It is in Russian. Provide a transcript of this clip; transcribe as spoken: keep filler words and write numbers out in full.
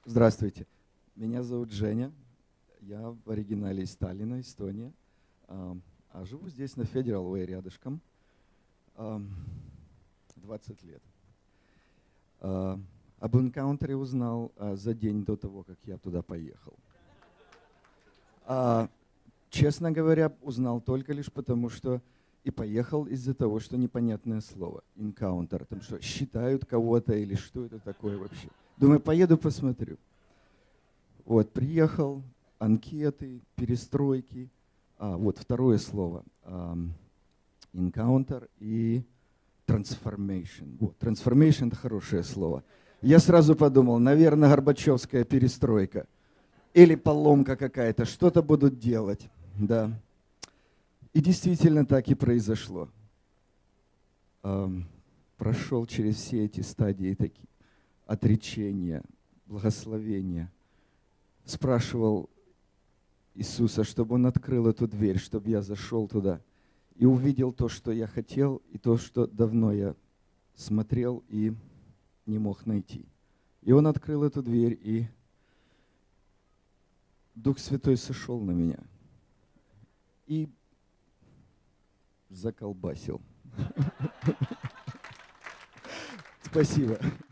Здравствуйте. Меня зовут Женя. Я в оригинале из Таллина, Эстония. А, а живу здесь, на Федерал Уэй, рядышком. А, двадцать лет. А, об энкаунтере узнал а, за день до того, как я туда поехал. А, честно говоря, узнал только лишь потому, что и поехал из-за того, что непонятное слово. Энкаунтер. Там что, считают кого-то или что это такое вообще? Думаю, поеду посмотрю. Вот, приехал, анкеты, перестройки. А, вот второе слово. Encounter и transformation. Вот, transformation – это хорошее слово. Я сразу подумал, наверное, Горбачевская перестройка. Или поломка какая-то, что-то будут делать. Да. И действительно так и произошло. Прошел через все эти стадии такие отречения, благословения. Спрашивал Иисуса, чтобы Он открыл эту дверь, чтобы я зашел туда и увидел то, что я хотел, и то, что давно я смотрел и не мог найти. И Он открыл эту дверь, и Дух Святой сошел на меня и заколбасил. Спасибо.